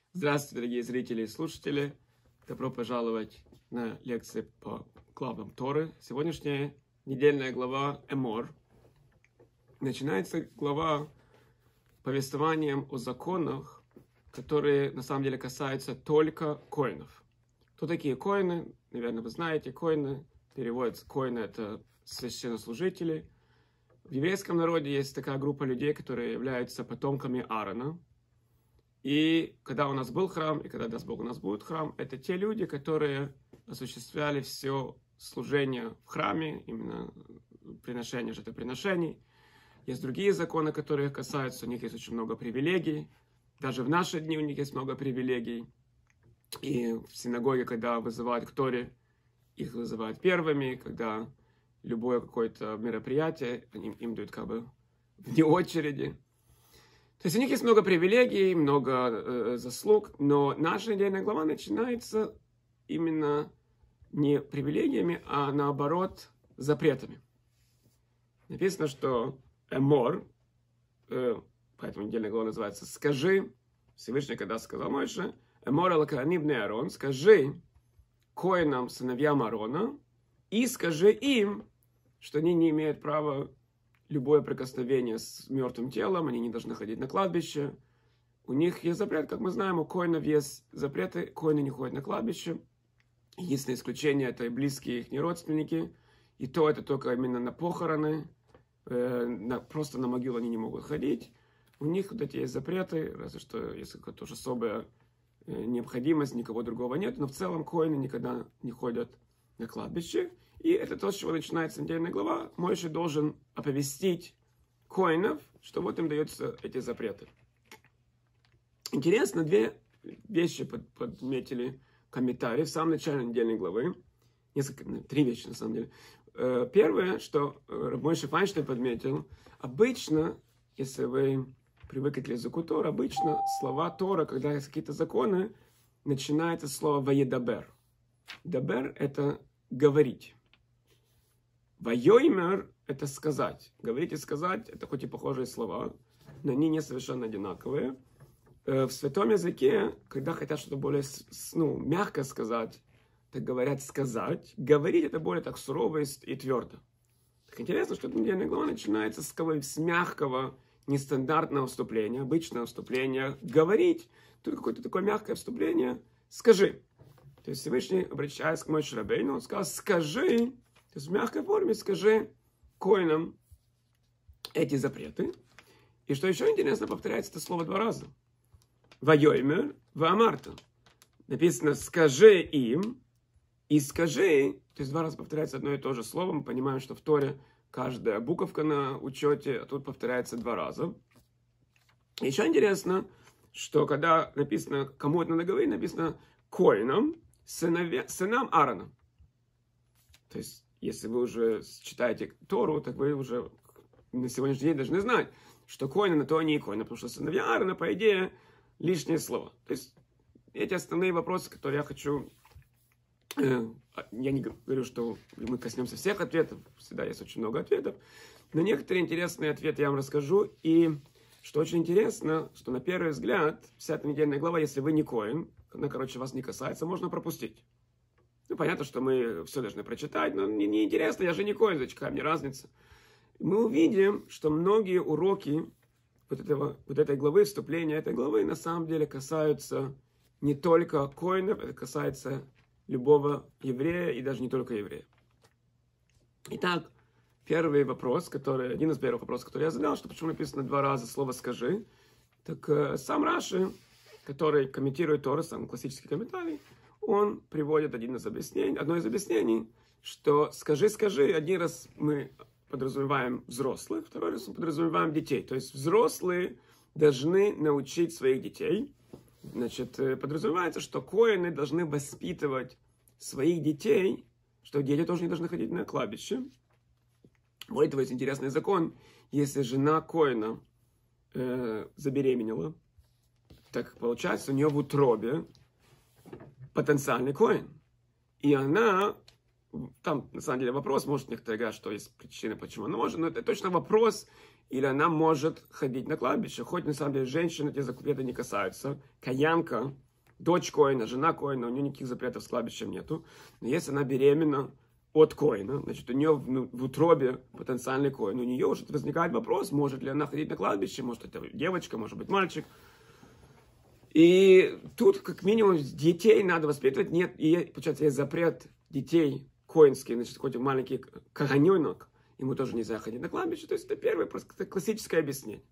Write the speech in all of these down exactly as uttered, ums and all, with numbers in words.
Здравствуйте, дорогие зрители и слушатели. Добро пожаловать на лекции по главам Торы. Сегодняшняя недельная глава Эмор. Начинается глава повествованием о законах, которые на самом деле касаются только коинов. Кто такие коины? Наверное, вы знаете, коины. Переводится коины — это священнослужители. В еврейском народе есть такая группа людей, которые являются потомками Аарона. И когда у нас был храм, и когда, даст Бог, у нас будет храм, это те люди, которые осуществляли все служение в храме, именно приношение жертвоприношений. Есть другие законы, которые касаются, у них есть очень много привилегий. Даже в наши дни у них есть много привилегий. И в синагоге, когда вызывают к Торе, их вызывают первыми, когда любое какое-то мероприятие, им, им дают как бы вне очереди. То есть у них есть много привилегий, много э, заслуг, но наша недельная глава начинается именно не привилегиями, а наоборот запретами. Написано, что Эмор, э, поэтому недельная глава называется «Скажи», Всевышний когда сказал Моше, «Эмор алаканим бней Аарон», скажи коинам, сыновьям Аарона, и скажи им, что они не имеют права любое прикосновение с мертвым телом, они не должны ходить на кладбище. У них есть запрет, как мы знаем, у коинов есть запреты, коины не ходят на кладбище. Единственное исключение — это и близкие их родственники, и то это только именно на похороны, э, на, просто на могилу они не могут ходить. У них вот эти есть запреты, разве что если какая-то уж особая э, необходимость, никого другого нет, но в целом коины никогда не ходят на кладбище. И это то, с чего начинается недельная глава. Моше должен оповестить коинов, что вот им даются эти запреты. Интересно, две вещи под, подметили комментарии в самом начале недельной главы. Несколько, три вещи на самом деле. Первое, что Моше Файнштейн подметил, обычно, если вы привыкли к языку Тора, обычно слова Тора, когда есть какие-то законы, начинается слово «ваедабер». «Дабер» — это «говорить». «Вайоймер» — это сказать. Говорить и сказать — это хоть и похожие слова, но они не совершенно одинаковые. В святом языке, когда хотят что-то более ну, мягко сказать, так говорят «сказать». Говорить — это более так сурово и твердо. Так интересно, что эта недельная глава начинается с, с мягкого, нестандартного вступления, обычного вступления. Говорить — тут какое-то такое мягкое вступление. «Скажи». То есть Всевышний, обращаясь к Моше Рабейну, он сказал «скажи». То есть в мягкой форме скажи коинам эти запреты. И что еще интересно, повторяется это слово два раза. Вайоймер, ваамарта. Написано «скажи им» и «скажи». То есть два раза повторяется одно и то же слово. Мы понимаем, что в Торе каждая буковка на учете, а тут повторяется два раза. Еще интересно, что когда написано, кому это надо говорить, написано коинам, сыновья, сынам Аарона. То есть если вы уже читаете Тору, так вы уже на сегодняшний день должны знать, что коины на то они и коины, потому что сыновья Аарона, по идее, лишнее слово. То есть эти основные вопросы, которые я хочу... Э, я не говорю, что мы коснемся всех ответов, всегда есть очень много ответов, но некоторые интересные ответы я вам расскажу. И что очень интересно, что на первый взгляд, вся эта недельная глава, если вы не коин, она, короче, вас не касается, можно пропустить. Ну, понятно, что мы все должны прочитать, но мне не интересно, я же не коин, зачем, какая мне разница. Мы увидим, что многие уроки вот, этого, вот этой главы, вступления этой главы, на самом деле касаются не только коинов, это касается любого еврея и даже не только еврея. Итак, первый вопрос, который, один из первых вопросов, который я задал, что почему написано два раза слово «скажи». Так э, сам Раши, который комментирует Тору, сам классический комментарий, он приводит один из объяснений, одно из объяснений, что «скажи, скажи», один раз мы подразумеваем взрослых, второй раз мы подразумеваем детей. То есть взрослые должны научить своих детей. Значит, подразумевается, что коины должны воспитывать своих детей, что дети тоже не должны ходить на кладбище. Более того, есть интересный закон. Если жена коина э, забеременела, так получается, у нее в утробе потенциальный коин. И она, там на самом деле вопрос, может некоторые говорят, что есть причины, почему она может, но это точно вопрос, или она может ходить на кладбище. Хоть на самом деле женщины эти запреты не касаются. Каянка, дочь коина, жена коина, у нее никаких запретов с кладбищем нету. Но если она беременна от коина, значит, у нее в, в утробе потенциальный коин, у нее уже возникает вопрос, может ли она ходить на кладбище, может это девочка, может быть мальчик. И тут как минимум детей надо воспитывать. Нет, и получается есть запрет детей коинский, значит, хоть маленький коганенок, ему тоже нельзя ходить на кладбище. То есть это первое просто классическое объяснение.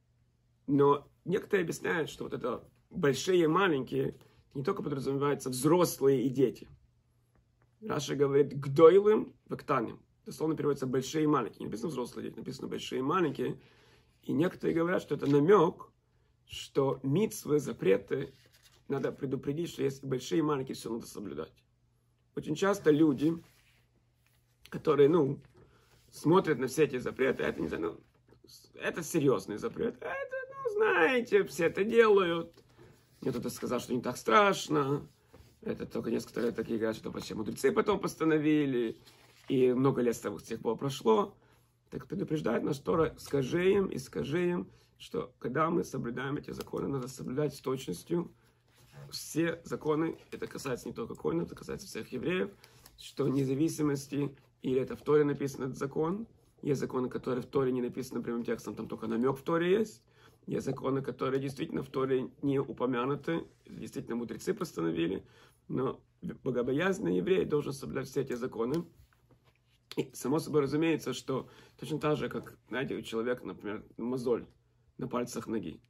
Но некоторые объясняют, что вот это большие и маленькие не только подразумеваются взрослые и дети. Раша говорит «гдойлым вектаним». Дословно переводится «большие и маленькие». Не написано «взрослые дети», написано «большие и маленькие». И некоторые говорят, что это намек, что мицвы, запреты, надо предупредить, что есть большие и маленькие, все надо соблюдать. Очень часто люди, которые, ну, смотрят на все эти запреты, это не знаю, ну, это серьезный запрет. Это, ну, знаете, все это делают. Мне кто-то сказал, что не так страшно. Это только несколько такие говорят, что вообще мудрецы потом постановили. И много лет с тех пор прошло. Так предупреждает нас Тора, скажи им и скажи им, что когда мы соблюдаем эти законы, надо соблюдать с точностью все законы. Это касается не только коинов, это касается всех евреев, что вне зависимости, или это в Торе написан этот закон, есть законы, которые в Торе не написаны прямым текстом, там только намек в Торе есть, есть законы, которые действительно в Торе не упомянуты, действительно мудрецы постановили, но богобоязненный еврей должен соблюдать все эти законы. И само собой разумеется, что точно так же, как, знаете, у человека, например, мозоль на пальцах ноги.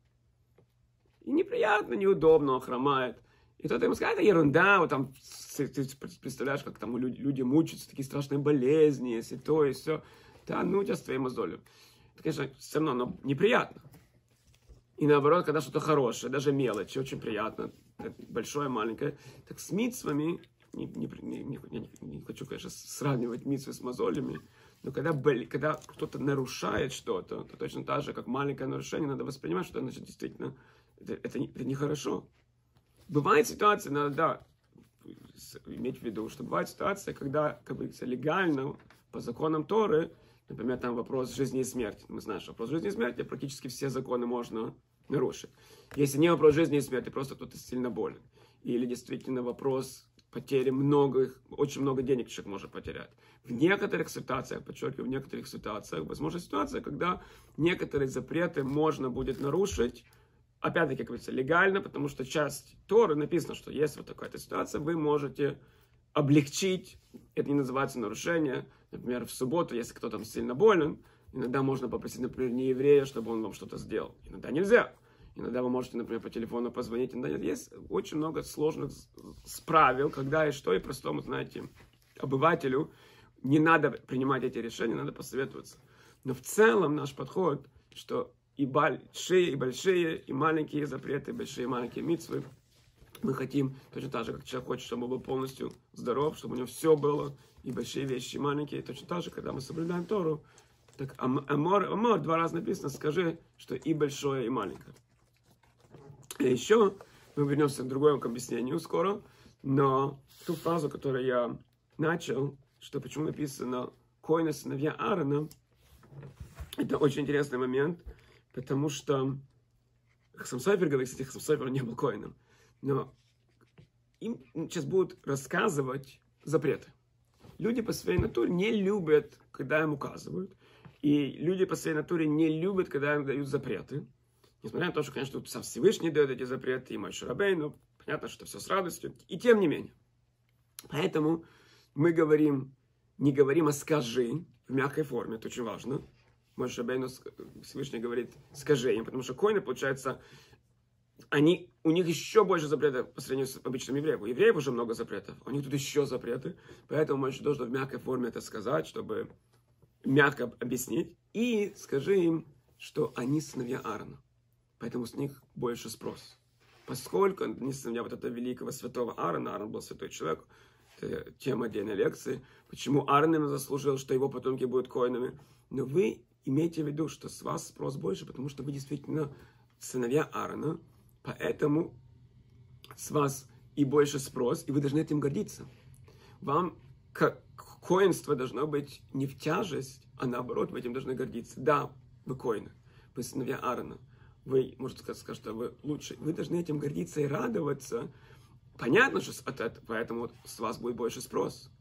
И неприятно, неудобно, он хромает. И кто-то ему скажет, это ерунда, вот там, ты представляешь, как там люди, люди мучаются, такие страшные болезни, если то, и все. Да, ну у тебя с твоей мозолью. Это, конечно, все равно, но неприятно. И наоборот, когда что-то хорошее, даже мелочь, очень приятно, большое, маленькое. Так с мицвами, не, не, не, не, не хочу, конечно, сравнивать мицвы с мозолями, но когда, когда кто-то нарушает что-то, то точно так же, как маленькое нарушение, надо воспринимать, что значит действительно это, это, это нехорошо. Бывает ситуация, надо да, иметь в виду, что бывает ситуация, когда, как говорится, легально, по законам Торы, например, там вопрос жизни и смерти. Мы знаем, что вопрос жизни и смерти, практически все законы можно нарушить. Если не вопрос жизни и смерти, просто кто-то сильно болен. Или действительно вопрос потери многих, очень много денег человек может потерять. В некоторых ситуациях, подчеркиваю, в некоторых ситуациях, возможно ситуация, когда некоторые запреты можно будет нарушить, опять-таки, как говорится, легально, потому что часть Торы написано, что если вот такая-то ситуация, вы можете облегчить, это не называется нарушение, например, в субботу, если кто там сильно болен, иногда можно попросить, например, не еврея, чтобы он вам что-то сделал. Иногда нельзя. Иногда вы можете, например, по телефону позвонить. Иногда нет. Есть очень много сложных правил, когда и что, и простому, знаете, обывателю не надо принимать эти решения, надо посоветоваться. Но в целом наш подход, что и большие, и большие, и маленькие запреты, большие и маленькие мицвы, мы хотим точно так же, как человек хочет, чтобы он был полностью здоров, чтобы у него все было, и большие вещи, и маленькие. Точно так же, когда мы соблюдаем Тору, так амор, амор, два раза написано, скажи, что и большое, и маленькое. И еще мы вернемся к другому объяснению скоро, но ту фразу, которую я начал, что почему написано «Коины сыновья Аарона», это очень интересный момент, потому что Хасам Софер говорит, кстати, Хасам Софер не был коином, но им сейчас будут рассказывать запреты. Люди по своей натуре не любят, когда им указывают, и люди по своей натуре не любят, когда им дают запреты. Несмотря на то, что, конечно, тут сам Всевышний дает эти запреты, и Моше Рабейну, понятно, что все с радостью, и тем не менее. Поэтому мы говорим, не говорим, а скажи, в мягкой форме, это очень важно. Моше Рабейну, Всевышний говорит, скажи им, потому что коины, получается, они, у них еще больше запретов по сравнению с обычным евреем. У евреев уже много запретов, у них тут еще запреты, поэтому Моше должен в мягкой форме это сказать, чтобы мягко объяснить, и скажи им, что они сыновья Аарона. Поэтому с них больше спрос. Поскольку они сыновья вот этого великого святого Аарона, Аарон был святой человек, это тема отдельной лекции, почему Аарон им заслужил, что его потомки будут коинами. Но вы имейте в виду, что с вас спрос больше, потому что вы действительно сыновья Аарона, поэтому с вас и больше спрос, и вы должны этим гордиться. Вам как коинство должно быть не в тяжесть, а наоборот, вы этим должны гордиться. Да, вы коины, вы сыновья Аарона. Вы, можете сказать, что вы лучше. Вы должны этим гордиться и радоваться. Понятно, что от этого, поэтому с вас будет больше спрос.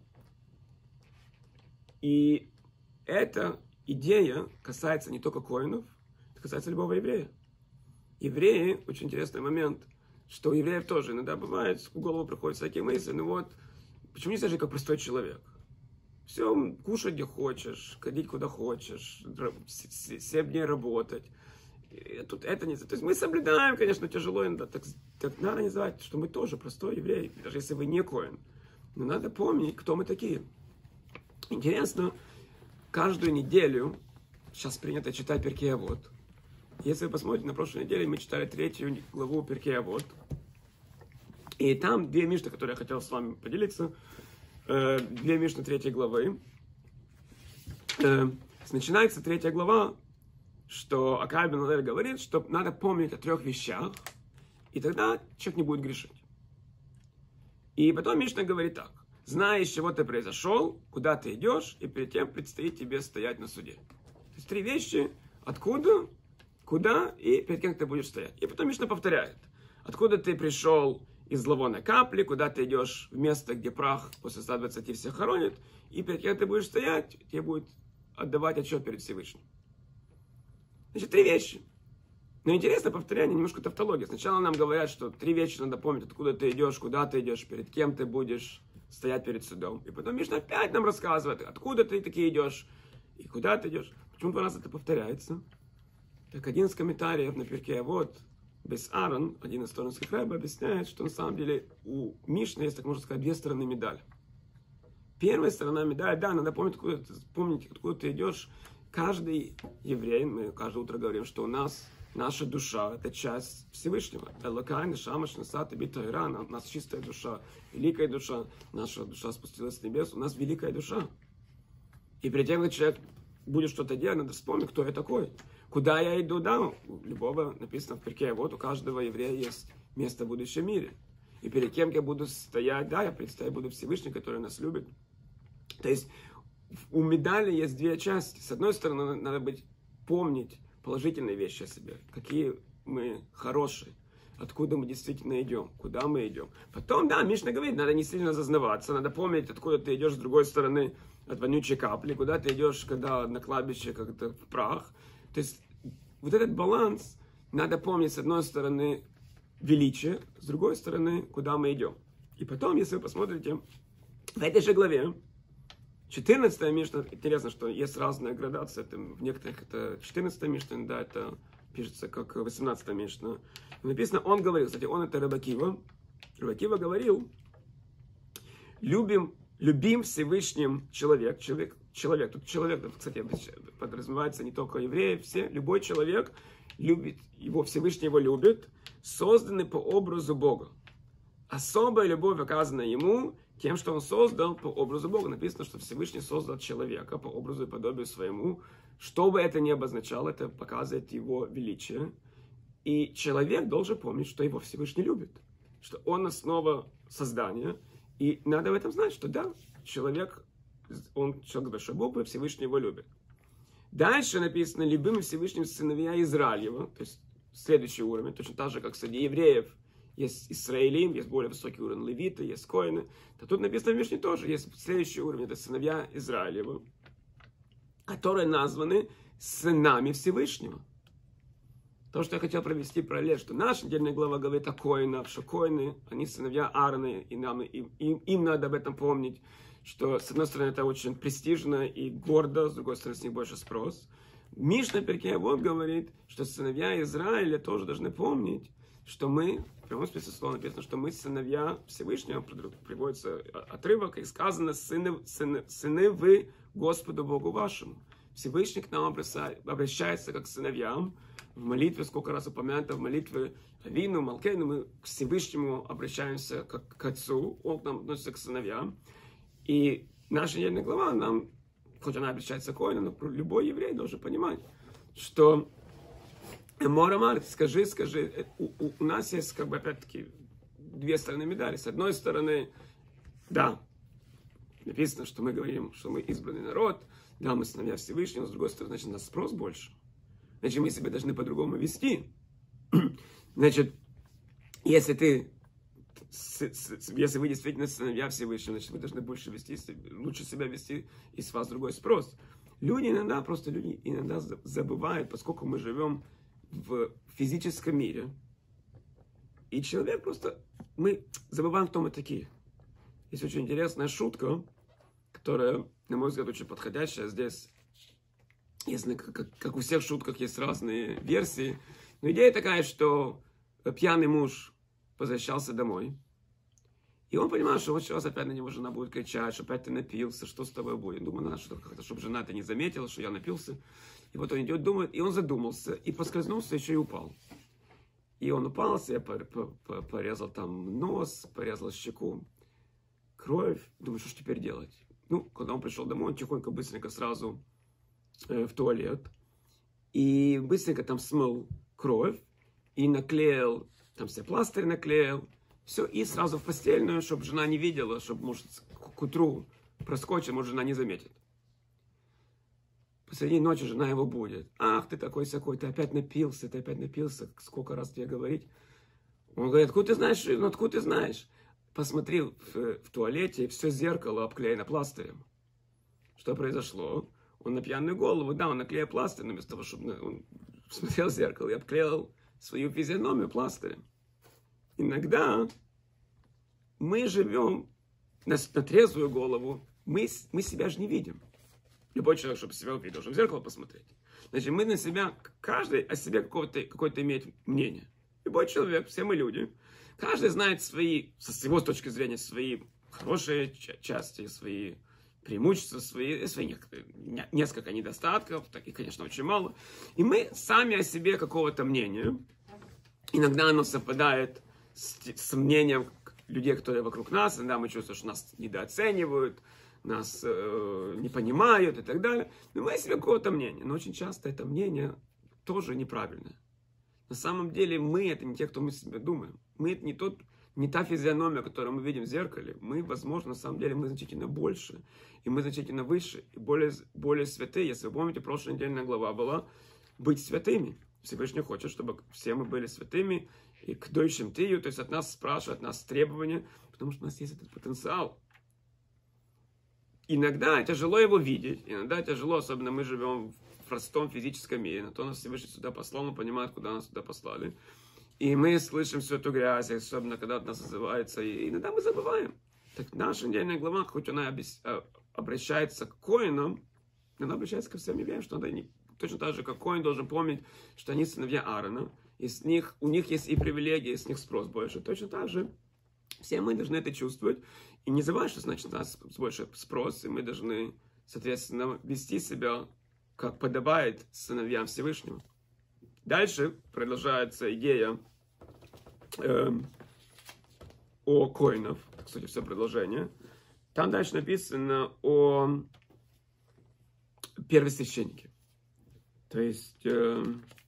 И эта идея касается не только коинов, это касается любого еврея. Евреи, очень интересный момент, что у евреев тоже иногда бывает, в голову приходят всякие мысли, ну вот, почему нельзя жить как простой человек? Все, кушать где хочешь, ходить куда хочешь, семь дней работать. И тут это не... То есть мы соблюдаем, конечно, тяжело, иногда, так, так надо не забывать, что мы тоже простой еврей, даже если вы не коин. Но надо помнить, кто мы такие. Интересно, каждую неделю, сейчас принято читать Перкей Авот. Если вы посмотрите, на прошлой неделе мы читали третью главу Перкей Авот. И там две мишны, которые я хотел с вами поделиться. Э, две мишны третьей главы. Э, начинается третья глава, что Акай бен Лель говорит, что надо помнить о трех вещах, и тогда человек не будет грешить. И потом Мишна говорит так. Знай, из чего ты произошел, куда ты идешь, и перед тем предстоит тебе стоять на суде. То есть три вещи. Откуда, куда и перед кем ты будешь стоять. И потом Мишна повторяет. Откуда ты пришел из зловонной капли, куда ты идешь в место, где прах после ста двадцати всех хоронит, и перед кем ты будешь стоять, тебе будет отдавать отчет перед Всевышним. Значит, три вещи. Но интересно повторяние, немножко тавтология. Сначала нам говорят, что три вещи надо помнить, откуда ты идешь, куда ты идешь, перед кем ты будешь стоять перед судом. И потом Мишна опять нам рассказывает, откуда ты таки идешь и куда ты идешь. Почему два раза это повторяется? Так один из комментариев на Перкей Авот, Бес Аарон, один из сторонских рэбб, объясняет, что на самом деле у Мишны есть, так можно сказать, две стороны медали. Первая сторона медали, да, надо помнить, откуда ты, помнить, откуда ты идешь. Каждый еврей, мы каждое утро говорим, что у нас наша душа – это часть Всевышнего. Элокай, Нешама, Шнасат, Бита Иран. У нас чистая душа, великая душа. Наша душа спустилась с небес. У нас великая душа. И перед тем, как человек будет что-то делать, надо вспомнить, кто я такой. Куда я иду, да, у любого написано в Перкей Авот, у каждого еврея есть место в будущем мире. И перед кем я буду стоять, да, я представляю, буду Всевышний, который нас любит. То есть у медали есть две части. С одной стороны, надо быть, помнить положительные вещи о себе, какие мы хорошие, откуда мы действительно идем, куда мы идем. Потом, да, Мишна говорит, надо не сильно зазнаваться, надо помнить, откуда ты идешь с другой стороны от вонючей капли, куда ты идешь, когда на кладбище как-то в прах. То есть вот этот баланс надо помнить, с одной стороны, величие, с другой стороны, куда мы идем. И потом, если вы посмотрите, в этой же главе, четырнадцатая Мишна, интересно, что есть разная градация, это, в некоторых это четырнадцатая Мишна, да, это пишется как восемнадцатая Мишна. Написано, он говорил, кстати, он это Рабби Акива. Рабби Акива говорил, любим, любим Всевышним человек, человек, человек, тут человек, кстати, подразумевается не только евреи, все, любой человек любит, его Всевышний его любит, созданный по образу Бога. Особая любовь оказана ему тем, что он создал по образу Бога. Написано, что Всевышний создал человека по образу и подобию своему. Что бы это ни обозначало, это показывает его величие. И человек должен помнить, что его Всевышний любит. Что он основа создания. И надо в этом знать, что да, человек, он человек большой Бог, и Всевышний его любит. Дальше написано, любимый Всевышним сыновья Израилева. То есть следующий уровень, точно так же, как среди евреев есть Исраилим, есть более высокий уровень левиты, есть коины. То тут написано в Мишне тоже, есть следующий уровень, это сыновья Израилева, которые названы сынами Всевышнего. То, что я хотел провести параллель, что наша недельная глава говорит о коинах, что коины, они сыновья Аарона, и нам, им, им, им надо об этом помнить, что с одной стороны это очень престижно и гордо, с другой стороны с них больше спрос. Мишна Перкей Авот говорит, что сыновья Израиля тоже должны помнить, что мы, в прямом смысле слова написано, что мы сыновья Всевышнего, приводится отрывок, и сказано, сыны, сыны, сыны вы Господу Богу вашему. Всевышний к нам обращается как к сыновьям. В молитве, сколько раз упомянуто в молитве Авину, Малкейну, мы к Всевышнему обращаемся как к Отцу, он к нам относится к сыновьям. И наша недельная глава, нам, хоть она обращается к коину, но любой еврей должен понимать, что Морамар, скажи, скажи, у, у, у нас есть, как бы, опять-таки, две стороны медали. С одной стороны, да, написано, что мы говорим, что мы избранный народ, Да, мы сыновья Всевышнего, с другой стороны, значит, у нас спрос больше. Значит, мы себя должны по-другому вести. Значит, если ты, если вы действительно сыновья Всевышнего, значит, вы должны больше вести, лучше себя вести, и с вас другой спрос. Люди иногда, просто люди иногда забывают, поскольку мы живем в физическом мире, и человек просто, мы забываем, кто мы такие. Есть очень интересная шутка, которая, на мой взгляд, очень подходящая здесь. Если, как, как у всех шутках есть разные версии, но идея такая, что пьяный муж возвращался домой, и он понимает, что вот сейчас опять на него жена будет кричать, что опять ты напился, что с тобой будет. Думаю, надо, что как-то, чтобы жена-то не заметила, что я напился. И вот он идет, думает, и он задумался, и поскользнулся, еще и упал. И он упал, себе порезал там нос, порезал щеку, кровь. Думаю, что ж теперь делать? Ну, когда он пришел домой, он тихонько, быстренько сразу э, в туалет. И быстренько там смыл кровь и наклеил, там все пластырь наклеил. Все, и сразу в постельную, чтобы жена не видела, чтобы, может, к утру проскочит, может, жена не заметит. Посреди ночи жена его будет. Ах, ты такой-сякой, ты опять напился, ты опять напился. Сколько раз тебе говорить? Он говорит, откуда ты знаешь? Ну, откуда ты знаешь? Посмотри в, в туалете, все зеркало обклеено пластырем. Что произошло? Он на пьяную голову, да, он наклеил пластырь, но вместо того, чтобы он смотрел в зеркало и обклеил свою физиономию пластырем. Иногда мы живем на, на трезвую голову, мы, мы себя же не видим. Любой человек, чтобы себя увидеть, должен в зеркало посмотреть. Значит, мы на себя, каждый о себе какое-то, какое-то имеет мнение. Любой человек, все мы люди. Каждый знает свои, с его точки зрения, свои хорошие части, свои преимущества, свои, свои несколько недостатков, таких, конечно, очень мало. И мы сами о себе какого-то мнения. Иногда оно совпадает с, с мнением людей, которые вокруг нас. Иногда мы чувствуем, что нас недооценивают, нас э, не понимают и так далее. Но мы о себе какого-то мнения. Но очень часто это мнение тоже неправильное. На самом деле мы это не те, кто мы себе думаем. Мы это не, тот, не та физиономия, которую мы видим в зеркале. Мы, возможно, на самом деле мы значительно больше. И мы значительно выше. И более, более святые. Если вы помните, прошлая недельная глава была быть святыми. Всевышний хочет, чтобы все мы были святыми. И к дойшим тию, то есть от нас спрашивают, от нас требования. Потому что у нас есть этот потенциал. Иногда тяжело его видеть. Иногда тяжело, особенно мы живем в простом физическом мире. На то нас Всевышний сюда послал, мы понимаем, куда нас сюда послали. И мы слышим всю эту грязь, особенно когда от нас называется. И иногда мы забываем. Так наша недельная глава, хоть она обес... обращается к коинам, она обращается ко всем евреям, что надо не... точно так же, как коин должен помнить, что они сыновья Аарона. И с них, у них есть и привилегии, с них спрос больше. Точно так же все мы должны это чувствовать. И не забывать, что значит у нас больше спрос, и мы должны, соответственно, вести себя, как подобает сыновьям Всевышнего. Дальше продолжается идея э, о коинов. Кстати, все продолжение. Там дальше написано о первосвященнике. То есть, э,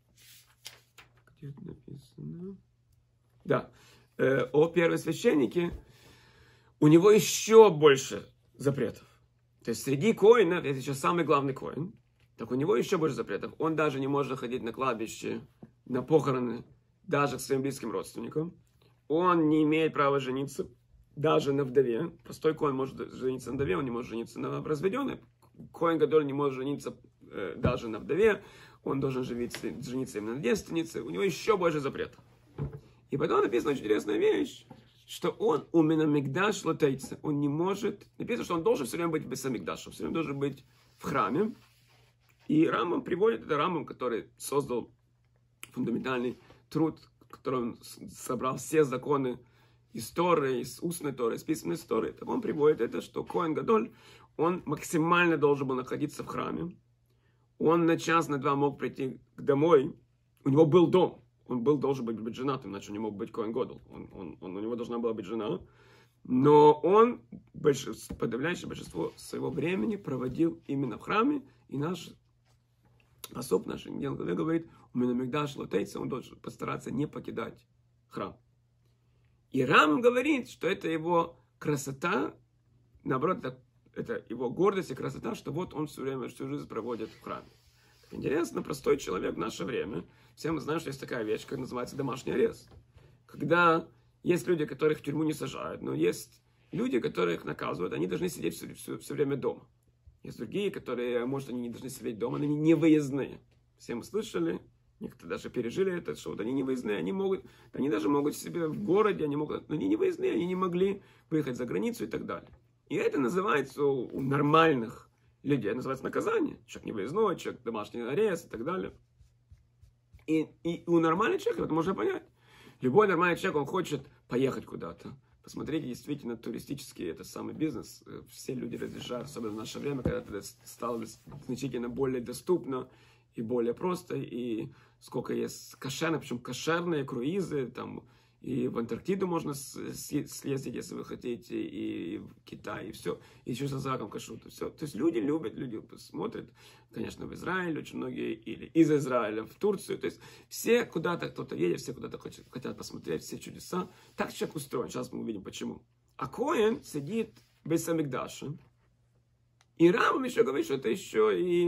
где это написано? Да, э, о первосвященнике. У него еще больше запретов. То есть среди коинов, это сейчас самый главный коин, так у него еще больше запретов. Он даже не может ходить на кладбище, на похороны, даже к своим близким родственникам. Он не имеет права жениться даже на вдове. Простой коин может жениться на вдове, он не может жениться на разведенной. Коин Гадоль не может жениться э, даже на вдове. Он должен жениться, жениться именно на девственнице. У него еще больше запретов. И потом написана очень интересная вещь, что он именно мигдаш латейца. Он не может... Написано, что он должен все время быть в бесамигдаше, все время должен быть в храме. И Рамбам приводит, это Рамбам, который создал фундаментальный труд, в котором он собрал все законы из Торы, из устной Торы, из письменной Торы. Так он приводит это, что Коэн Гадоль, он максимально должен был находиться в храме. Он на час, на два мог прийти домой. У него был дом. Он был, должен быть, быть женатым, иначе он не мог быть Коэн Гадоль. Он, он, он, у него должна была быть жена. Но он большинство, подавляющее большинство своего времени проводил именно в храме. И наш пособ, наш ангел говорит, у меня мигдаш лотейца, он должен постараться не покидать храм. И Рам говорит, что это его красота, наоборот, это, это его гордость и красота, что вот он все время, всю жизнь проводит в храме. Так интересно, простой человек в наше время, все мы знаем, что есть такая вещь, как называется домашний арест. Когда есть люди, которых в тюрьму не сажают, но есть люди, которых наказывают, они должны сидеть все, все, все время дома. Есть другие, которые, может, они не должны сидеть дома, но они не выездные. Все мы слышали, некоторые даже пережили это, что вот они не выездные, они могут, они даже могут себе в городе, они могут, но они не выездные, они не могли выехать за границу и так далее. И это называется у нормальных людей, называется наказание. Человек не выездной, человек домашний арест и так далее. И, и у нормального человека это можно понять. Любой нормальный человек, он хочет поехать куда-то. Посмотрите, действительно, туристический, это самый бизнес. Все люди разъезжают, особенно в наше время, когда это стало значительно более доступно и более просто. И сколько есть кошерных, причем кошерные круизы, там, и в Антарктиду можно съездить, если вы хотите, и в Китай, и все. И еще со знаком кашрута. Все. То есть люди любят, люди смотрят, конечно, в Израиль очень многие, или из Израиля в Турцию. То есть все куда-то, кто-то едет, все куда-то хотят, хотят посмотреть все чудеса. Так человек устроен. Сейчас мы увидим, почему. А Коэн сидит в Бейт Амикдаше. И Рамбам еще говорит, что это еще и,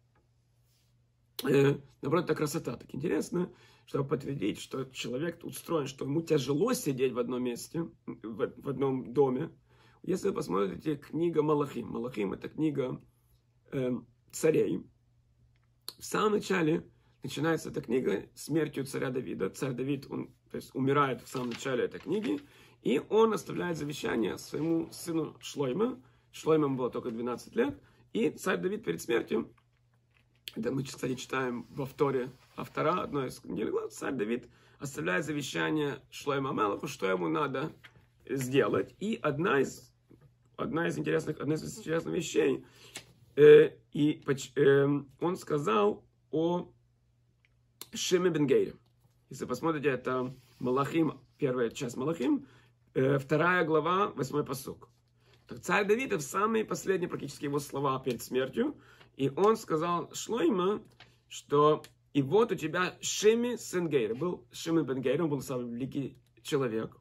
э, наоборот, это красота. Так интересно, чтобы подтвердить, что человек устроен, что ему тяжело сидеть в одном месте, в, в одном доме. Если вы посмотрите книга Малахим. Малахим — это книга э, царей. В самом начале начинается эта книга смертью царя Давида. Царь Давид, он, то есть, умирает в самом начале этой книги, и он оставляет завещание своему сыну Шлойме. Шлоймему было только двенадцать лет, и царь Давид перед смертью, это мы, кстати, читаем во вторе автора, одной из глав, царь Давид оставляет завещание Шлойме Амелаху, что ему надо сделать. И одна из, одна из, интересных, одна из интересных вещей, э, и, э, он сказал о Шиме бен Гейре. Если посмотрите, это Малахим, первая часть Малахим, э, вторая глава, восьмой пасук. Так царь Давид, это самые последние практически его слова перед смертью. И он сказал Шлойме, что и вот у тебя Шими сын Гейра. Был Шими бен Гейра, он был самый великий человек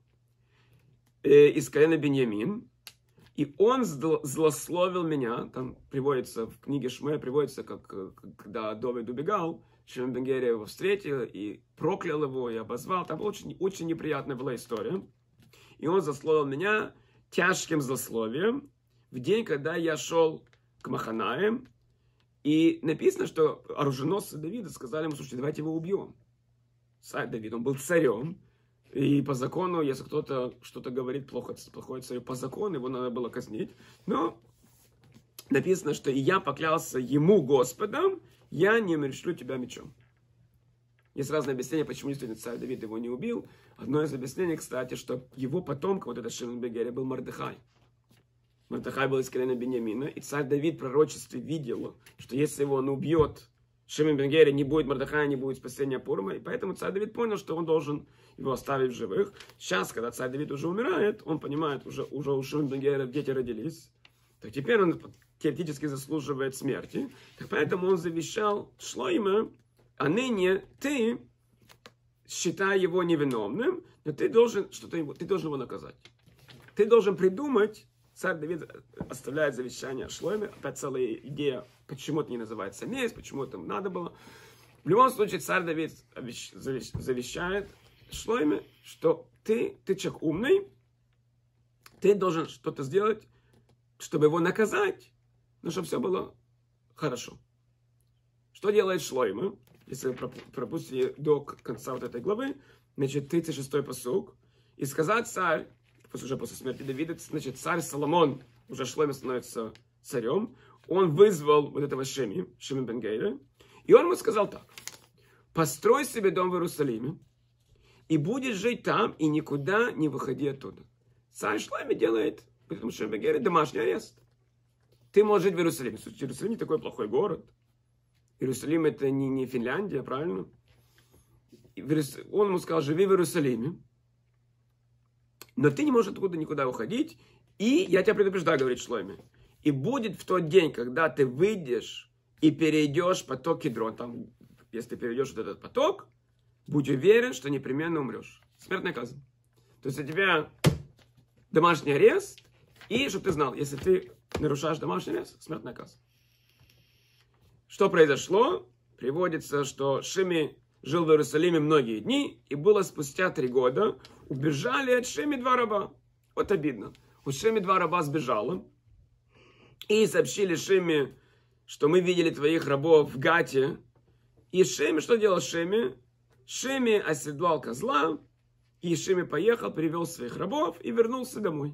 э, из колена Беньямин. И он злословил меня, там приводится в книге Шмея, приводится, как когда Давид убегал, Шими бен Гейра его встретил и проклял его, и обозвал. Там очень, очень неприятная была история. И он злословил меня тяжким злословием в день, когда я шел к Маханаям. И написано, что оруженосцы Давида сказали ему: слушайте, давайте его убьем. Царь Давид, он был царем. И по закону, если кто-то что-то говорит плохо, плохое царю, по закону его надо было казнить. Но написано, что и я поклялся ему, Господом, я не умерщвлю тебя мечом. Есть разные объяснения, почему действительно царь Давид его не убил. Одно из объяснений, кстати, что его потомка, вот этот Шимон бен Гейра, был Мордехай. Мордехай был из колена Беньямина, и царь Давид в пророчестве видел, что если его он убьет, Шимон бен Гейра, не будет Мордехая, не будет спасения Пурима, и поэтому царь Давид понял, что он должен его оставить в живых. Сейчас, когда царь Давид уже умирает, он понимает, уже, уже у Шимона бен Гейра дети родились, так теперь он теоретически заслуживает смерти, так поэтому он завещал Шлойме: а ныне ты считай его невиновным, но ты должен, что-то, ты должен его наказать. Ты должен придумать. Царь Давид оставляет завещание Шлойме. Опять целая идея, почему это не называется месть, почему это надо было. В любом случае, царь Давид завещает Шлойме, что ты, ты человек умный, ты должен что-то сделать, чтобы его наказать, но чтобы все было хорошо. Что делает Шлойме? Если вы пропустите до конца вот этой главы, значит, тридцать шестой пасук. И сказал царь, уже после смерти Давида, значит, царь Соломон, уже Шлойме становится царем, он вызвал вот этого Шими, Шими бен Гейра, и он ему сказал так: построй себе дом в Иерусалиме, и будешь жить там, и никуда не выходи оттуда. Царь Шлойме делает, потому что Шими бен Гейра домашний арест. Ты можешь жить в Иерусалиме. Иерусалим не такой плохой город. Иерусалим это не, не Финляндия, правильно? Он ему сказал: живи в Иерусалиме, но ты не можешь оттуда никуда уходить. И я тебя предупреждаю, говорит Шлойме, и будет в тот день, когда ты выйдешь и перейдешь поток Кидрон, там, если ты перейдешь вот этот поток, будь уверен, что непременно умрешь. Смертная казнь. То есть у тебя домашний арест, и чтобы ты знал, если ты нарушаешь домашний лес, смертная казнь. Что произошло? Приводится, что Шими жил в Иерусалиме многие дни, и было спустя три года, убежали от Шими два раба. Вот обидно. У Шими два раба сбежало, и сообщили Шими, что мы видели твоих рабов в Гате. И Шими, что делал Шими? Шими оседлал козла, и Шими поехал, привел своих рабов и вернулся домой.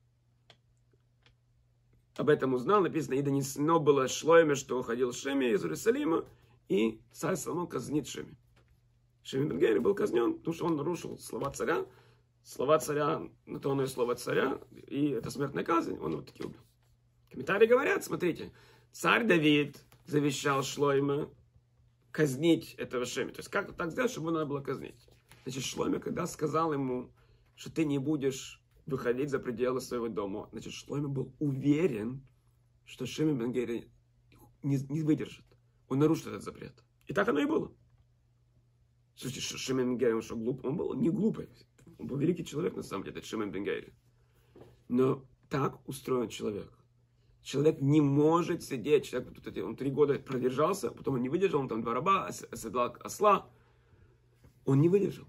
Об этом узнал, написано, и донесено было Шлойме, что уходил Шими из Иерусалима, и царь Соломон казнит Шими. Шими бен Гери был казнен, потому что он нарушил слова царя. Слова царя, на то оно и слово царя, и это смертная казнь, он вот таки убил. Комментарии говорят, смотрите, царь Давид завещал Шлойме казнить этого Шими. То есть как так сделать, чтобы его надо было казнить? Значит, Шлойме, когда сказал ему, что ты не будешь выходить за пределы своего дома, значит, Шлойме был уверен, что Шими бен Гери не, не выдержит. Он нарушит этот запрет. И так оно и было. Слушайте, Шими бен Гери, он что, глуп? Он был не глупый. Он был великий человек, на самом деле, этот Шими бен Гери. Но так устроен человек. Человек не может сидеть. Человек, он три года продержался, потом он не выдержал, он там два раба, оседлал осла. Он не выдержал.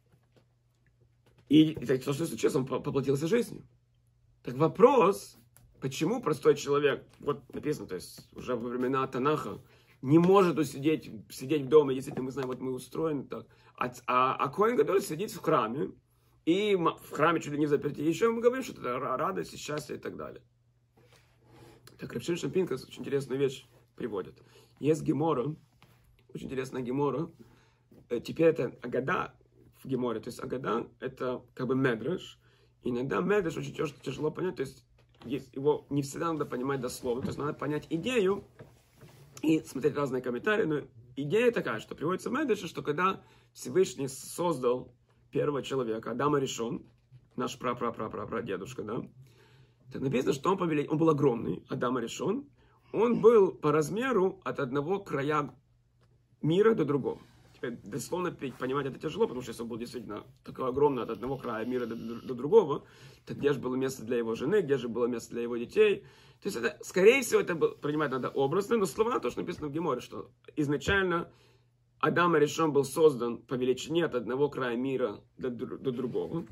И, и так, что случилось, он поплатился жизнью. Так вопрос, почему простой человек, вот написано, то есть уже во времена Танаха, не может усидеть, сидеть дома, если мы знаем, вот мы устроены так. А, а, а Коэн Гадоль сидит в храме, и в храме чуть ли не заперти. Еще мы говорим, что это радость, счастье и так далее. Так Рав Шимшон шен Пинхас очень интересную вещь приводит. Есть Гемора, очень интересная Гемора. Теперь это Агада в Геморе, то есть Агада это как бы Медреш. Иногда Медреш очень тяжело понять, то есть его не всегда надо понимать дословно, то есть надо понять идею и смотреть разные комментарии. Но идея такая, что приводится в Медреше, что когда Всевышний создал первого человека, Адама Ришон, наш пра-пра-пра-пра-прадедушка, да, так написано, что он, повелел, он был огромный, Адам Ришон, он был по размеру от одного края мира до другого. Теперь дословно понимать это тяжело, потому что если он был действительно такой огромный от одного края мира до, до, до другого, то где же было место для его жены, где же было место для его детей. То есть, это, скорее всего, это было, принимать надо образно, но слова то, что написано в Геморе, что изначально Адам Ришон был создан по величине от одного края мира до, до другого.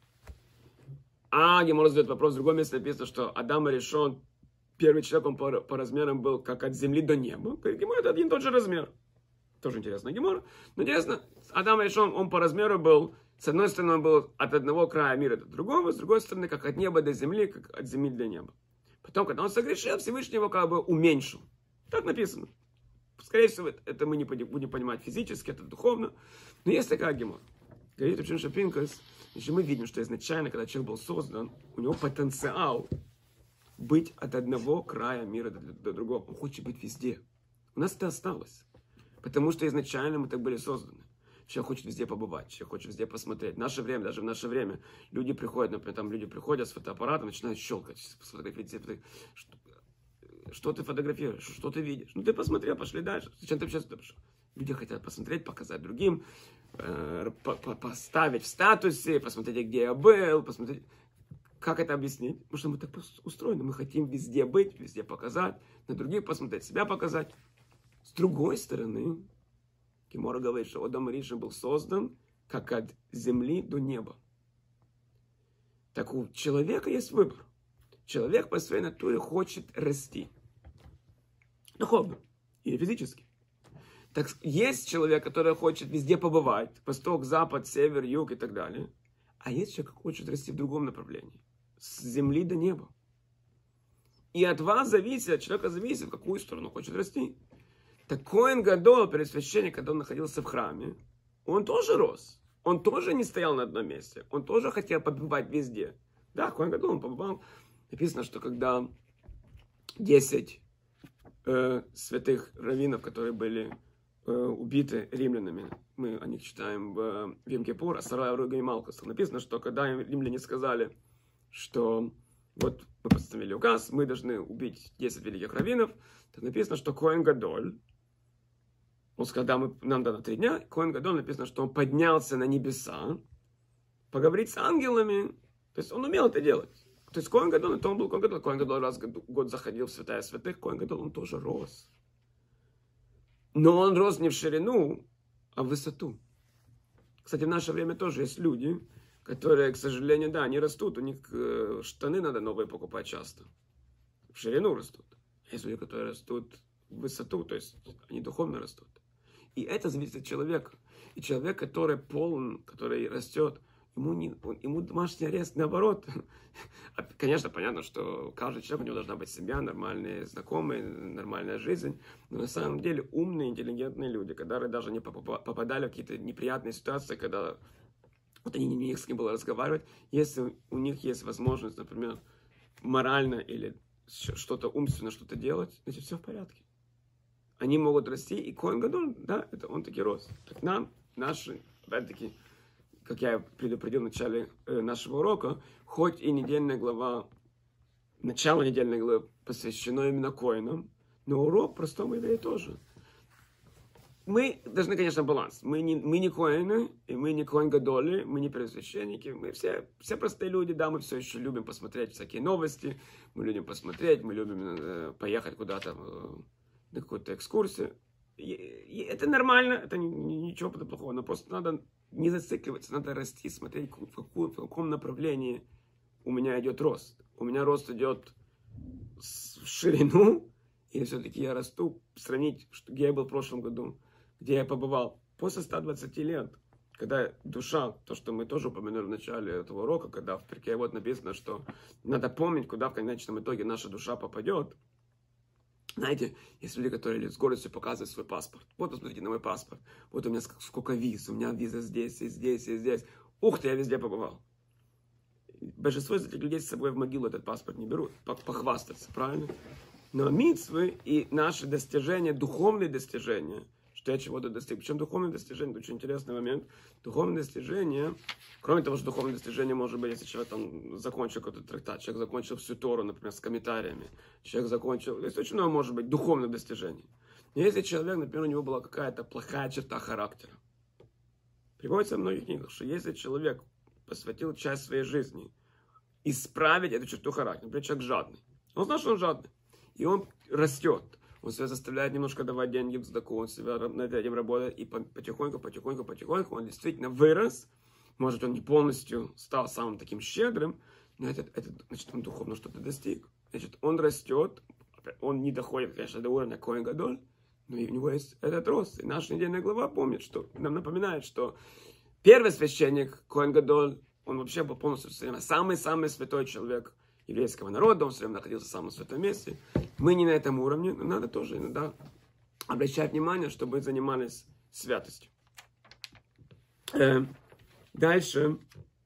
А Гемора задает вопрос, в другом месте написано, что Адам Ришон, первый человек, он по, по размерам был как от земли до неба. Гемора это один и тот же размер. Тоже интересно Гемора. Но интересно, Адам Ришон, он по размеру был, с одной стороны, он был от одного края мира до другого, с другой стороны, как от неба до земли, как от земли до неба. Потом, когда он согрешил, Всевышний его как бы уменьшил. Так написано. Скорее всего, это мы не будем понимать физически, это духовно. Но есть такая Гемора. Говорит Рав Шимшон шен Пинхас, значит, мы видим, что изначально, когда человек был создан, у него потенциал быть от одного края мира до, до другого. Он хочет быть везде. У нас это осталось. Потому что изначально мы так были созданы. Человек хочет везде побывать, человек хочет везде посмотреть. В наше время, даже в наше время, люди приходят, например, там люди приходят с фотоаппаратом, начинают щелкать, фотографировать. Что, что ты фотографируешь, что ты видишь? Ну, ты посмотрел, пошли дальше. Зачем ты сейчас туда пошел? Люди хотят посмотреть, показать другим, э, по -по поставить в статусе, посмотреть, где я был, посмотреть. Как это объяснить? Потому что мы так устроены, мы хотим везде быть, везде показать, на других посмотреть, себя показать. С другой стороны, Гемора говорит, что Адам Ришон был создан как от земли до неба. Так у человека есть выбор. Человек по своей натуре хочет расти. Духовно или физически. Так есть человек, который хочет везде побывать. Восток, запад, север, юг и так далее. А есть человек, который хочет расти в другом направлении. С земли до неба. И от вас зависит, от человека зависит, в какую сторону хочет расти. Так Коэн Гадоль, перед священником, когда он находился в храме, он тоже рос. Он тоже не стоял на одном месте. Он тоже хотел побывать везде. Да, Коэн Гадоль, он побывал. Написано, что когда десять э, святых раввинов, которые были э, убиты римлянами, мы о них читаем в, в Йом-Кипур, Асара Руга и Малкус, написано, что когда римляне сказали, что вот мы постановили указ, мы должны убить десять великих раввинов, так написано, что Коэн Гадоль, он сказал, да, мы, нам дано три дня, Коэн Гадоль написано, что он поднялся на небеса, поговорить с ангелами, то есть он умел это делать. То есть Коэн Гадоль, то он был Коэн Гадоль. Коэн Гадоль раз в год заходил в святая святых. Коэн Гадоль, он тоже рос. Но он рос не в ширину, а в высоту. Кстати, в наше время тоже есть люди, которые, к сожалению, да, они растут. У них штаны надо новые покупать часто. В ширину растут. Есть люди, которые растут в высоту, то есть они духовно растут. И это зависит от человека. И человек, который полон, который растет, ему, не, ему домашний арест, наоборот. Конечно, понятно, что каждый человек, у него должна быть семья, нормальные знакомые, нормальная жизнь. Но на самом деле умные, интеллигентные люди, которые даже не попадали в какие-то неприятные ситуации, когда вот они не с кем было разговаривать, если у них есть возможность, например, морально или что-то умственно что-то делать, значит, все в порядке. Они могут расти, и Коэн Гадоль, да, это он таки рос. Так нам, наши, опять-таки, как я предупредил в начале э, нашего урока, хоть и недельная глава, начало недельной главы посвящено именно Коэнам, но урок простому еврею тоже. Мы должны, конечно, баланс. Мы не, мы не Коэны, и мы не Коэн Гадоли, мы не первосвященники, мы все, все простые люди, да, мы все еще любим посмотреть всякие новости, мы любим посмотреть, мы любим э, поехать куда-то э, на какую-то экскурсию. И, и это нормально, это ни, ни, ничего плохого, но просто надо не зацикливаться, надо расти, смотреть, в, какую, в каком направлении у меня идет рост. У меня рост идет в ширину, или все-таки я расту, сравнить, где я был в прошлом году, где я побывал после ста двадцати лет, когда душа, то, что мы тоже упомянули в начале этого урока, когда в Перкей вот написано, что надо помнить, куда в конечном итоге наша душа попадет. Знаете, есть люди, которые с гордостью показывают свой паспорт. Вот, посмотрите на мой паспорт. Вот у меня сколько виз. У меня виза здесь, и здесь, и здесь. Ух ты, я везде побывал. Большинство из этих людей с собой в могилу этот паспорт не берут. Похвастаться, правильно? Но мицвы и наши достижения, духовные достижения, что я чего-то достиг. Причем духовные достижения, это очень интересный момент. Духовные достижения, кроме того, что духовные достижения, может быть, если человек там закончил какой-то трактат, человек закончил всю Тору, например, с комментариями, человек закончил, то есть очень много может быть духовных достижений. Но если человек, например, у него была какая-то плохая черта характера, приводится в многих книгах, что если человек посвятил часть своей жизни исправить эту черту характера, например, человек жадный, он знает, что он жадный, и он растет. Он себя заставляет немножко давать деньги в сдаку, он себя над этим работает, и потихоньку, потихоньку, потихоньку он действительно вырос. Может, он не полностью стал самым таким щедрым, но это, это значит, он духовно что-то достиг. Значит, он растет, он не доходит, конечно, до уровня Коэн Гадоль, но и у него есть этот рост. И наша недельная глава помнит, что нам напоминает, что первый священник Коэн Гадоль, он вообще был полностью самый-самый святой человек еврейского народа, он все время находился в самом святом месте. Мы не на этом уровне, но надо тоже иногда обращать внимание, чтобы мы занимались святостью. Э, дальше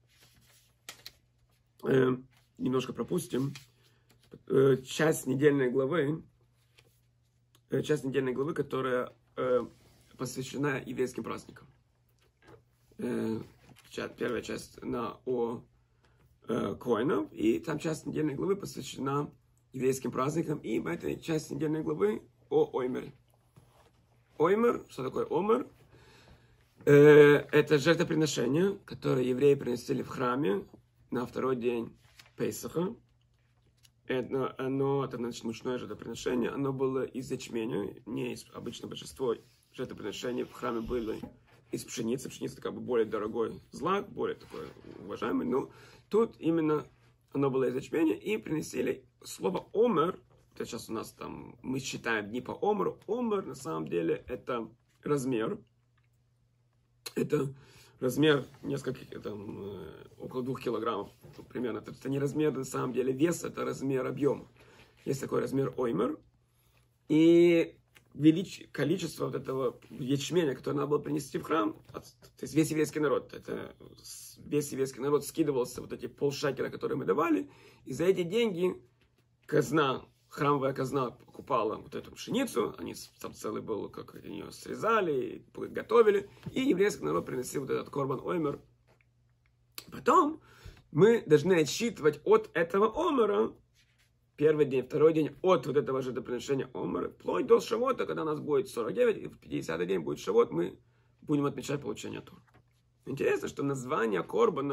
э, немножко пропустим э, часть недельной главы, э, часть недельной главы, которая э, посвящена еврейским праздникам. Э, первая часть на о Коэнов, и там часть недельной главы посвящена еврейским праздникам, и в этой части недельной главы о Оймере. Оймер, что такое Омер? Э, это жертвоприношение, которое евреи приносили в храме на второй день Пейсаха. Это, оно, это значит, мучное жертвоприношение, оно было из ячменя, не из, обычно большинство жертвоприношений в храме были из пшеницы. Пшеница как бы более дорогой злак, более такой уважаемый, но тут именно оно было из ячменя, и принесли слово омер. Это сейчас у нас там, мы считаем дни по омеру. Омер на самом деле это размер. Это размер несколько, там, около двух килограммов примерно. Это не размер на самом деле веса, это размер объема. Есть такой размер оймер. И велич... количество вот этого ячменя, которое надо было принести в храм, то есть весь еврейский народ, это весь еврейский народ скидывался вот эти полшекеля, которые мы давали, и за эти деньги казна, храмовая казна покупала вот эту пшеницу, они там целый был, как они ее срезали, готовили, и еврейский народ приносил вот этот корбан оймер. Потом мы должны отсчитывать от этого омера первый день, второй день от вот этого жертвоприношения омера, вплоть до Шавота, когда у нас будет сорок девять, и в пятидесятый день будет Шавот, мы будем отмечать получение Торы. Интересно, что название корбана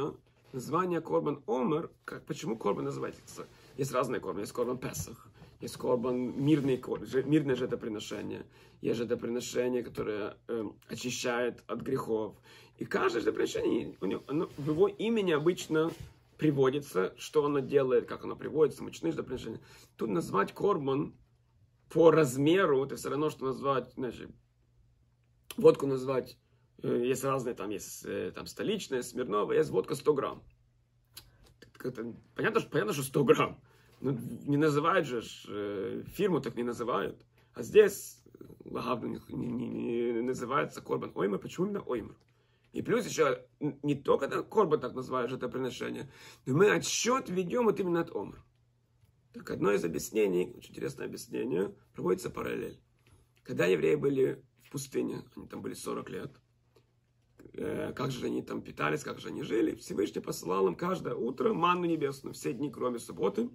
Название Корбан Омер, как, почему Корбан называется? Есть разные Корбан. Есть Корбан Песах, есть Корбан мирный, мирное жертвоприношение, есть жертвоприношение, которое э, очищает от грехов. И каждое жертвоприношение, у него, оно, в его имени обычно приводится, что оно делает, как оно приводится, мучные жертвоприношения. Тут назвать Корбан по размеру, это все равно, что назвать, значит, водку назвать, есть разные, там есть там, столичная, Смирнова, есть водка сто грамм. Понятно, что, понятно, что сто грамм. Ну, не называют же, фирму так не называют. А здесь не, не, не называется Корбан Оймер. Почему именно Оймер? И плюс еще не только Корбан так называют жертвоприношение, но мы отсчет ведем вот именно от Омер. Так одно из объяснений, очень интересное объяснение, проводится параллель. Когда евреи были в пустыне, они там были сорок лет, как же они там питались, как же они жили, Всевышний посылал им каждое утро манну небесную, все дни, кроме субботы,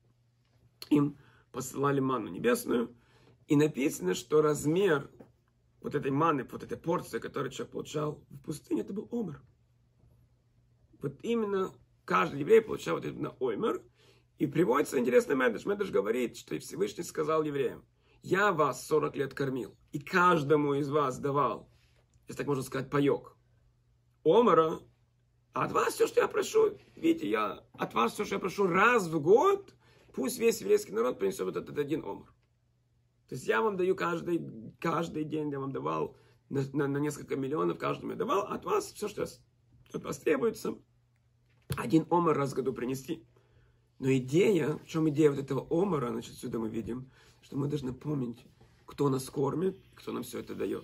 им посылали манну небесную, и написано, что размер вот этой манны, вот этой порции, которую человек получал в пустыне, это был омер. Вот именно каждый еврей получал вот именно омер, и приводится интересный Медреш. Медреш говорит, что Всевышний сказал евреям: я вас сорок лет кормил, и каждому из вас давал, если так можно сказать, паек омера, а от вас все, что я прошу, видите, я от вас все, что я прошу раз в год, пусть весь еврейский народ принесет вот этот один омер. То есть я вам даю каждый, каждый день, я вам давал на, на, на несколько миллионов, каждому я давал, а от вас все, что от вас требуется, один омер раз в году принести. Но идея, в чем идея вот этого омера, значит, отсюда мы видим, что мы должны помнить, кто нас кормит, кто нам все это дает.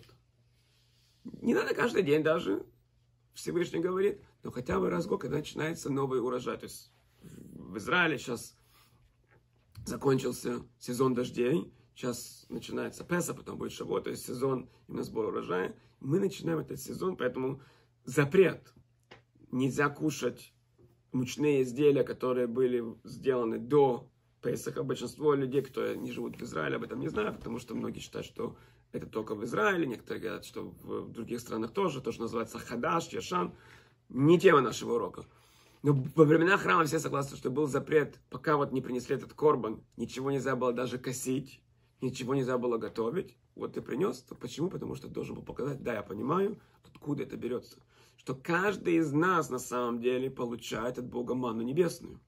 Не надо каждый день даже, Всевышний говорит, но хотя бы раз в год, когда начинается новый урожай. То есть в Израиле сейчас закончился сезон дождей, сейчас начинается Песах, потом будет Шавуот, то есть сезон именно сбора урожая. Мы начинаем этот сезон, поэтому запрет. Нельзя кушать мучные изделия, которые были сделаны до Песаха. Большинство людей, кто не живут в Израиле, об этом не знают, потому что многие считают, что это только в Израиле, некоторые говорят, что в других странах тоже, то, что называется Хадаш, Яшан, не тема нашего урока. Но во времена храма все согласны, что был запрет, пока вот не принесли этот корбан, ничего нельзя было даже косить, ничего нельзя было готовить. Вот ты принес, то почему? Потому что ты должен был показать, да, я понимаю, откуда это берется. Что каждый из нас на самом деле получает от Бога манну небесную.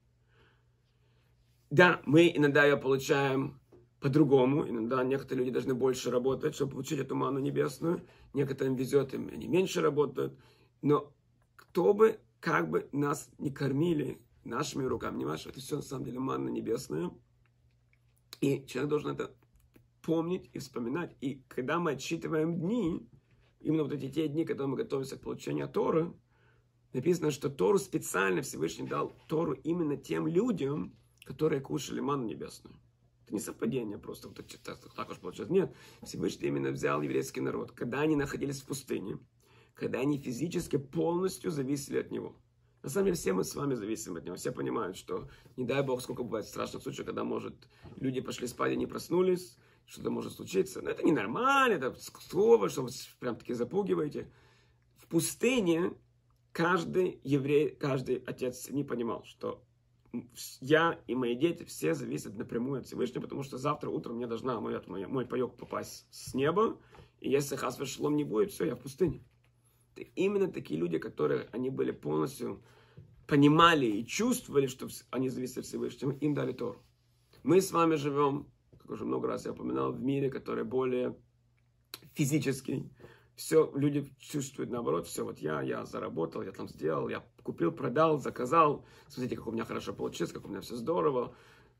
Да, мы иногда ее получаем по-другому. Иногда некоторые люди должны больше работать, чтобы получить эту манну небесную. Некоторым везет, им они меньше работают. Но кто бы, как бы нас не кормили нашими руками, не вашими, это все на самом деле манна небесная. И человек должен это помнить и вспоминать. И когда мы отсчитываем дни, именно вот эти те дни, когда мы готовимся к получению Торы, написано, что Тору специально Всевышний дал Тору именно тем людям, которые кушали манну небесную. Это не совпадение просто, вот так, так уж получилось. Нет, Всевышний именно взял еврейский народ, когда они находились в пустыне, когда они физически полностью зависели от него. На самом деле все мы с вами зависим от него. Все понимают, что не дай Бог, сколько бывает страшных случаев, когда, может, люди пошли спать и не проснулись, что-то может случиться. Но это ненормально, это слово, что вы прям таки запугиваете. В пустыне каждый еврей, каждый отец не понимал, что я и мои дети все зависят напрямую от Всевышнего, потому что завтра утром мне должна мой, мой, мой паек попасть с неба, и если хас вешалом не будет, все, я в пустыне. Это именно такие люди, которые они были полностью понимали и чувствовали, что они зависят от Всевышнего, им дали Тору. Мы с вами живем, как уже много раз я упоминал, в мире, который более физический. Все, люди чувствуют наоборот, все, вот я, я заработал, я там сделал, я купил, продал, заказал. Смотрите, как у меня хорошо получилось, как у меня все здорово.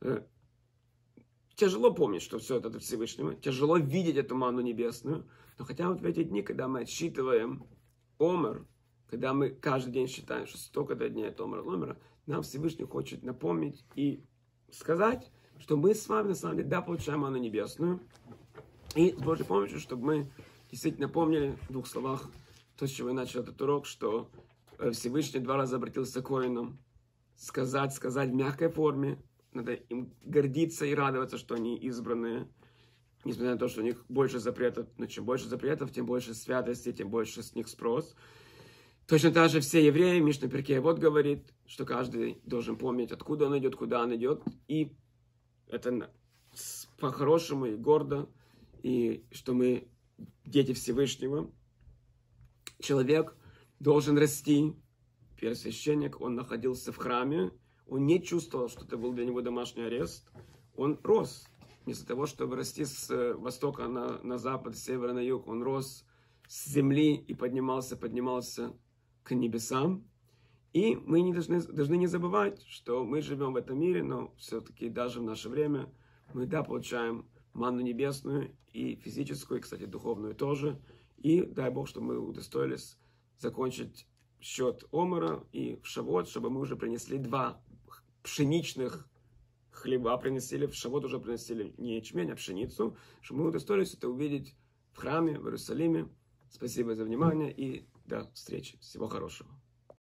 Тяжело помнить, что все это от Всевышнего. Тяжело видеть эту манну небесную. Но хотя вот в эти дни, когда мы отсчитываем омер, когда мы каждый день считаем, что столько-то дней от омера, омера, нам Всевышний хочет напомнить и сказать, что мы с вами, на самом деле, да, получаем манну небесную. И с Божьей помощью, чтобы мы действительно помнили в двух словах то, с чего я начал этот урок, что Всевышний два раза обратился к коинам, сказать, сказать в мягкой форме, надо им гордиться и радоваться, что они избранные, несмотря на то, что у них больше запретов, но чем больше запретов, тем больше святости, тем больше с них спрос. Точно так же все евреи, Мишна Перкей вот говорит, что каждый должен помнить, откуда он идет, куда он идет. И это по-хорошему и гордо, и что мы дети Всевышнего. Человек должен расти. Первосвященник, он находился в храме, он не чувствовал, что это был для него домашний арест. Он рос. Вместо того, чтобы расти с востока на, на запад, с севера на юг, он рос с земли и поднимался, поднимался к небесам. И мы не должны, должны не забывать, что мы живем в этом мире, но все-таки даже в наше время мы, да, получаем манну небесную и физическую, и, кстати, духовную тоже. И дай Бог, чтобы мы удостоились закончить счет Омара и в Шавот, чтобы мы уже принесли два пшеничных хлеба, принесли в Шавот уже принесли не ячмень, а пшеницу, чтобы мы удостоились это увидеть в храме в Иерусалиме. Спасибо за внимание и до встречи. Всего хорошего.